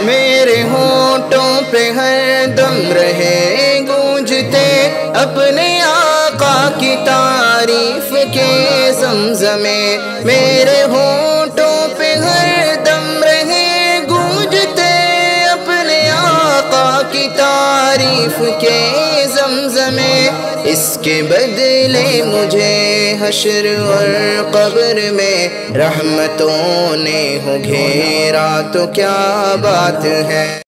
मेरे होठों पे हर दम रहे गूंजते अपने आका की तारीफ के ज़मज़मे। मेरे होठों पे हर दम रहे गूंजते अपने आका की तारीफ के ज़मज़मे। इसके बदले मुझे हश्र और कब्र में रहमतों ने हो घेरा तो क्या बात है।